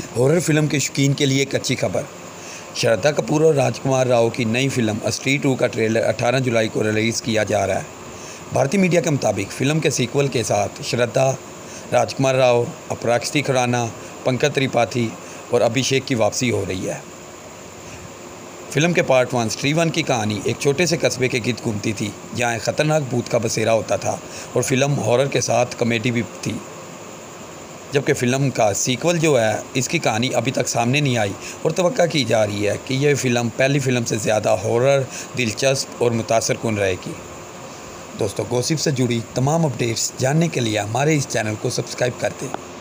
Horror film के शौकीन के लिए एक अच्छी खबर। श्रद्धा कपूर और राजकुमार राव की नई फिल्म अ स्त्री 2 का ट्रेलर 18 जुलाई को रिलीज़ किया जा रहा है। भारतीय मीडिया के मुताबिक फिल्म के सीक्वल के साथ श्रद्धा, राजकुमार राव, अपराजिता खुराना, पंकज त्रिपाठी और अभिषेक की वापसी हो रही है। फिल्म के पार्ट 1 स्त्री 1 की कहानी एक छोटे से कस्बे के गिर्द घूमती थी, जहाँ एक ख़तरनाक भूत का बसेरा होता था और फिल्म हॉरर के साथ कॉमेडी भी थी। जबकि फ़िल्म का सीक्वल जो है, इसकी कहानी अभी तक सामने नहीं आई और तवक्का की जा रही है कि यह फ़िल्म पहली फ़िल्म से ज़्यादा हॉरर, दिलचस्प और मुतासरकुन रहेगी। दोस्तों, गॉसिप से जुड़ी तमाम अपडेट्स जानने के लिए हमारे इस चैनल को सब्सक्राइब कर दें।